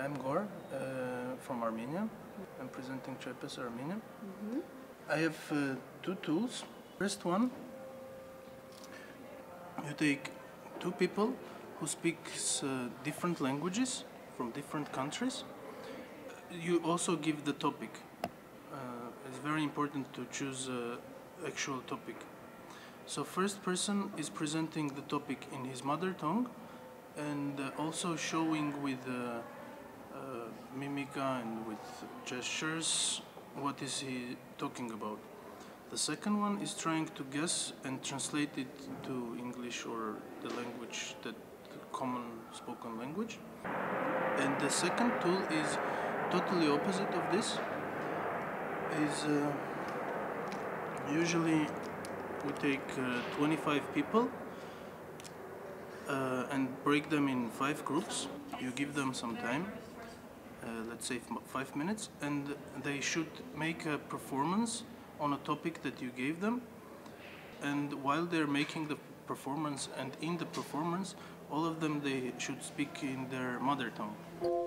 I'm Gor from Armenia. I'm presenting Chepes Armenia. I have two tools. First one, you take two people who speak different languages from different countries. You also give the topic. It's very important to choose actual topic. So first person is presenting the topic in his mother tongue and also showing with mimica and with gestures what is he talking about. The second one is trying to guess and translate it to English or the language, the common spoken language. And the second tool is totally opposite of this. Is usually we take 25 people and break them in 5 groups. You give them some time, let's say 5 minutes, and they should make a performance on a topic that you gave them. And while they're making the performance and in the performance, all of them they should speak in their mother tongue.